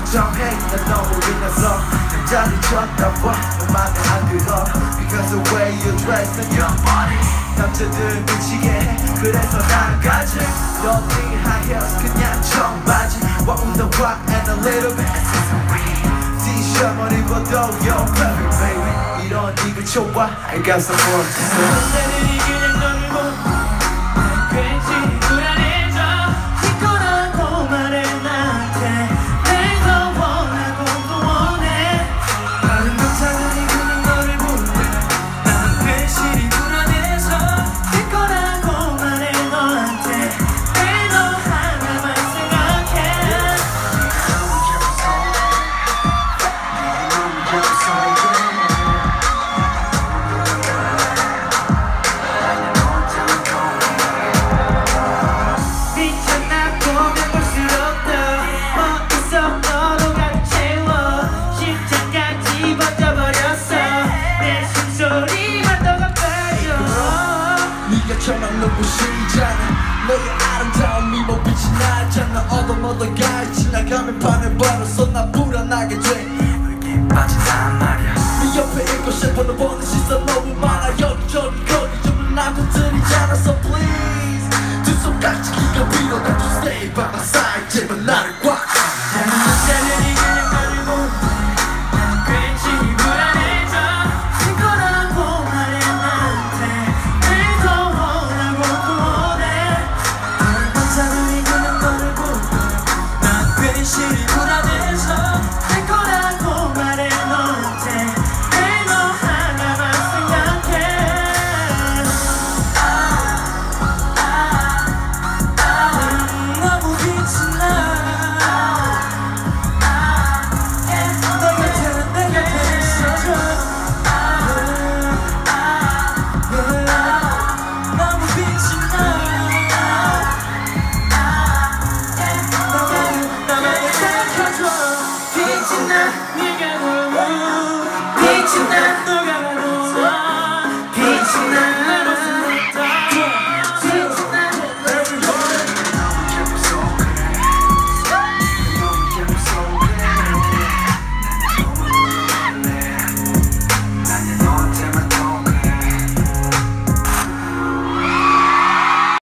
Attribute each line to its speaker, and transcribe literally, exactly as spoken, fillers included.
Speaker 1: 걱정해 난 너무 빛나서 남자를 쳐다봐 너 맘에 안 들어 Because the way you dress and your body 남자들 미치게 해 그래서 난 가지 너네 high heels 그냥 청바지 What with the rock and a little bit accessory T-shirt 입어도 you're perfect baby 이런 네가 좋아 I got some more to say
Speaker 2: 남자들이 그냥 너를 보고 괜히 불안해져 기꺼라고 말해 나한테 날 더 원하고 또 원해 다른 남자들이 그냥 너를 보는데 난 괜히 불안해서 기꺼라고 말해 너한테 날 너 하나만 생각해 미쳤나 보면 볼수록 더 어디서 너로 가득 채워 심장까지 번져버렸어 내 숨소리만 너가 빠져
Speaker 1: 네가 정말 눈부시잖아 너의 아름다운 미모 빛이 나잖아 어둠 어디가 지나가면 반해버렸어 나 불안하게 돼 너에게 빠진단 말이야 네 옆에 있고 싶어 너 보는 시선 너무 많아 여기저기 거기저기 남자들이잖아 So please 두 손깍지기가 필요해 To stay by my side 제발 나를 꽉